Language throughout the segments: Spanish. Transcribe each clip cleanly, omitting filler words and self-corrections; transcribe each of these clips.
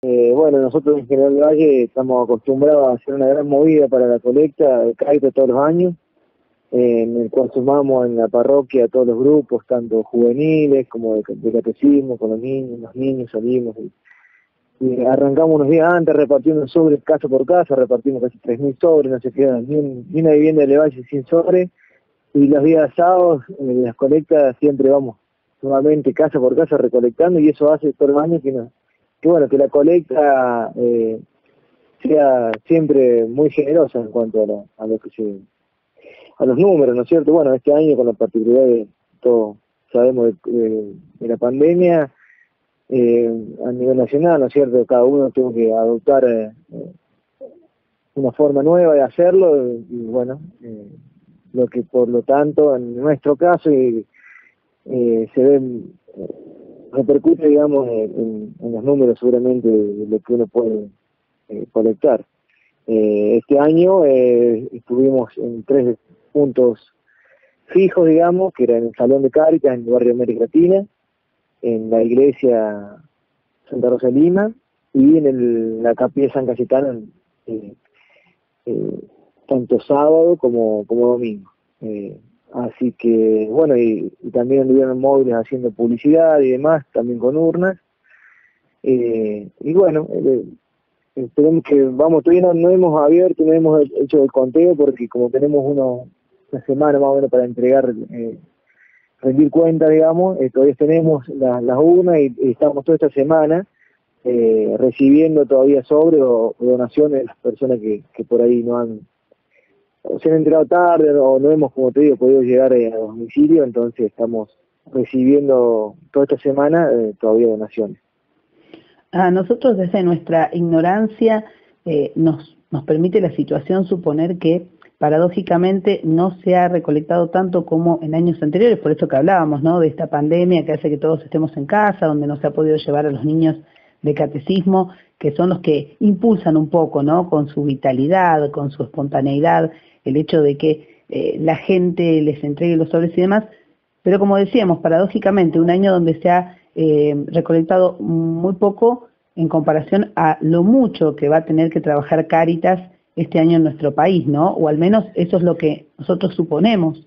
Bueno, nosotros en General Valle estamos acostumbrados a hacer una gran movida para la colecta de Cáritas todos los años, en el cual sumamos en la parroquia a todos los grupos, tanto juveniles como de catecismo, con los niños salimos y arrancamos unos días antes repartiendo sobres casa por casa, repartimos casi 3.000 sobres, no se queda ni una vivienda de Valle sin sobres, y los días sábados en las colectas siempre vamos nuevamente casa por casa recolectando, y eso hace todo el año que la colecta sea siempre muy generosa en cuanto a a los números, ¿no es cierto? Bueno, este año con la particularidad de todos sabemos de la pandemia, a nivel nacional, ¿no es cierto? Cada uno tuvo que adoptar una forma nueva de hacerlo, y bueno, lo que por lo tanto en nuestro caso se ve, repercute, digamos, en los números seguramente de lo que uno puede colectar. Este año estuvimos en 3 puntos fijos, digamos, que era en el Salón de Cáritas, en el barrio América Latina, en la iglesia Santa Rosa de Lima y en la capilla San Cayetano, tanto sábado como domingo. Así que, bueno, y también anduvieron móviles haciendo publicidad y demás, también con urnas. Y bueno, esperemos que, todavía no hemos abierto, no hemos hecho el conteo porque como tenemos una semana más o menos para entregar, rendir cuenta, digamos, todavía tenemos las urnas y estamos toda esta semana recibiendo todavía sobre o donaciones de las personas que por ahí o se han enterado tarde o no hemos, como te digo, podido llegar a domicilio, entonces estamos recibiendo toda esta semana todavía donaciones. A nosotros desde nuestra ignorancia nos permite la situación suponer que paradójicamente no se ha recolectado tanto como en años anteriores, por eso que hablábamos, ¿no?, de esta pandemia que hace que todos estemos en casa, donde no se ha podido llevar a los niños de catecismo, que son los que impulsan un poco, ¿no?, con su vitalidad, con su espontaneidad, el hecho de que la gente les entregue los sobres y demás, pero como decíamos, paradójicamente, un año donde se ha recolectado muy poco en comparación a lo mucho que va a tener que trabajar Cáritas este año en nuestro país, ¿no? O al menos eso es lo que nosotros suponemos.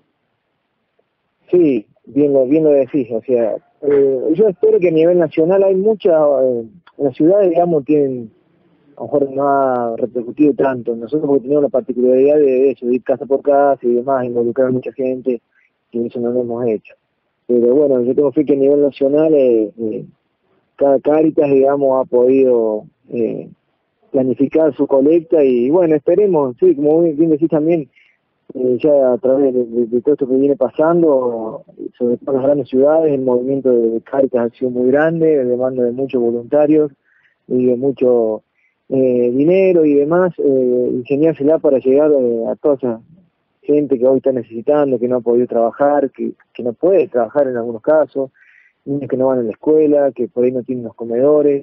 Sí, bien lo decís, o sea, yo espero que a nivel nacional hay muchas, las ciudades, digamos, tienen, a lo mejor no ha repercutido tanto, nosotros porque tenemos la particularidad de eso, de ir casa por casa y demás, involucrar a mucha gente, y eso no lo hemos hecho. Pero bueno, yo tengo fe que a nivel nacional cada Cáritas, digamos, ha podido planificar su colecta y bueno, esperemos, sí, como bien decís también, ya a través de todo esto que viene pasando, sobre todo en las grandes ciudades, el movimiento de Cáritas ha sido muy grande, demanda de muchos voluntarios y de mucho dinero y demás, ingeniársela para llegar a toda esa gente que hoy está necesitando, que no ha podido trabajar, que no puede trabajar en algunos casos, niños que no van a la escuela, que por ahí no tienen los comedores.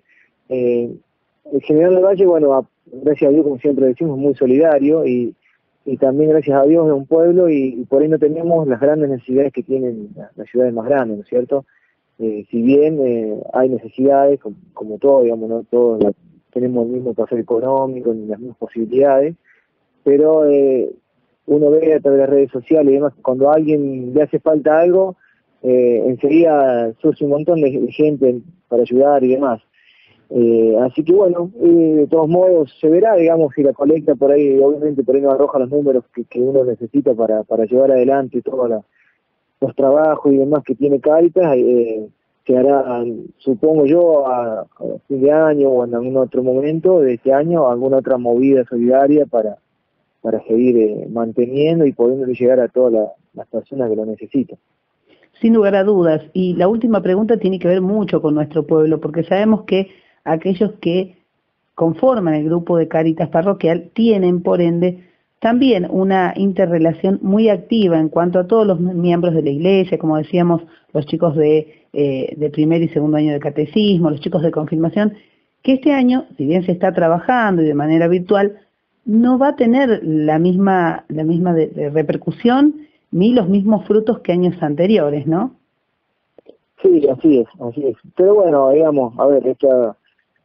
El General Valle, bueno, gracias a Dios, como siempre decimos, muy solidario y también gracias a Dios es un pueblo y por ahí no tenemos las grandes necesidades que tienen las ciudades más grandes, ¿no es cierto? Si bien hay necesidades, como todo, digamos, no todos tenemos el mismo pasar económico ni las mismas posibilidades, pero uno ve a través de las redes sociales y demás, cuando a alguien le hace falta algo, enseguida surge un montón de gente para ayudar y demás. Así que bueno, de todos modos se verá, digamos, si la colecta por ahí, obviamente por ahí no arroja los números que uno necesita para llevar adelante todos los trabajos y demás que tiene Cáritas, se hará, supongo yo, a fin de año o en algún otro momento de este año, alguna otra movida solidaria para seguir manteniendo y pudiendo llegar a todas las personas que lo necesitan. Sin lugar a dudas. Y la última pregunta tiene que ver mucho con nuestro pueblo, porque sabemos que aquellos que conforman el grupo de Cáritas parroquial tienen, por ende, también una interrelación muy activa en cuanto a todos los miembros de la iglesia, como decíamos, los chicos de primer y segundo año de catecismo, los chicos de confirmación, que este año, si bien se está trabajando y de manera virtual, no va a tener la misma de repercusión ni los mismos frutos que años anteriores, ¿no? Sí, así es. Pero bueno, digamos, a ver,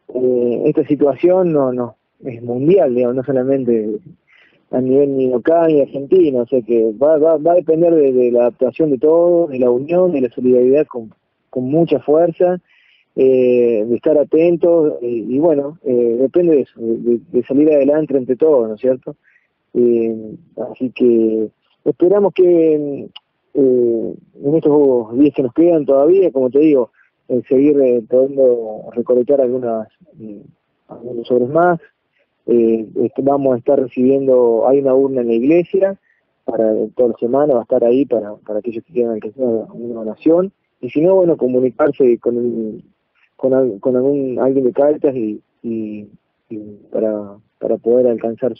esta situación no es mundial, digamos, no solamente a nivel ni local ni argentino, o sea que va a depender de la adaptación de todos, de la unión, de la solidaridad con mucha fuerza, de estar atentos, y bueno, depende de eso, de salir adelante entre todos, ¿no es cierto? Así que esperamos que en estos días que nos quedan todavía, como te digo, seguir podendo recolectar algunos sobres más. Vamos a estar recibiendo, hay una urna en la iglesia para toda la semana, va a estar ahí para aquellos que quieran alcanzar una donación, y si no, bueno, comunicarse con alguien de Cáritas y para poder alcanzar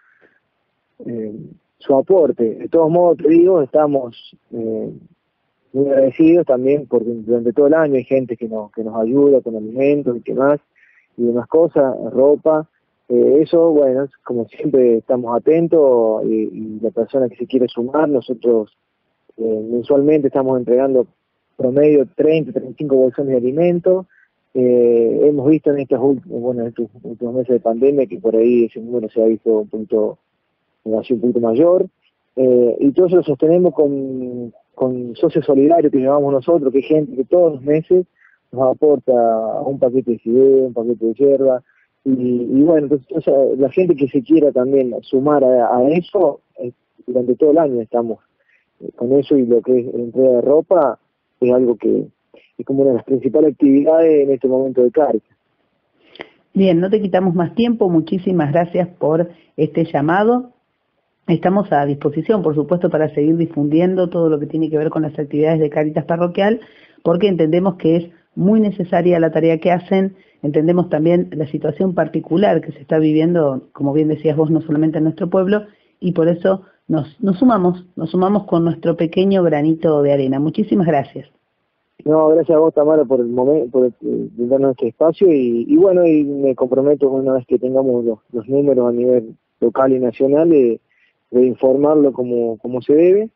su aporte. De todos modos, te digo, estamos muy agradecidos también porque durante todo el año hay gente que nos ayuda con alimentos y demás cosas, ropa. Eso, bueno, como siempre estamos atentos, y la persona que se quiere sumar, nosotros mensualmente estamos entregando promedio 35 bolsones de alimentos. Hemos visto en estos últimos meses de pandemia que por ahí ese número se ha visto un poquito mayor, y todo eso lo sostenemos con socios solidarios que llevamos nosotros, que hay gente que todos los meses nos aporta un paquete de fideo, un paquete de yerba, y bueno, entonces la gente que se quiera también sumar a eso, durante todo el año estamos con eso, y lo que es la entrega de ropa es algo que es como una de las principales actividades en este momento de Cáritas. Bien, no te quitamos más tiempo, muchísimas gracias por este llamado. Estamos a disposición, por supuesto, para seguir difundiendo todo lo que tiene que ver con las actividades de Cáritas Parroquial, porque entendemos que es muy necesaria la tarea que hacen, entendemos también la situación particular que se está viviendo, como bien decías vos, no solamente en nuestro pueblo, y por eso nos sumamos con nuestro pequeño granito de arena. Muchísimas gracias. No, gracias a vos, Tamara, por el momento, por darnos este espacio, y bueno, y me comprometo una vez que tengamos los números a nivel local y nacional, de informarlo como se debe,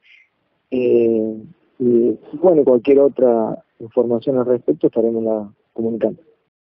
y bueno, cualquier otra información al respecto estaremos comunicando.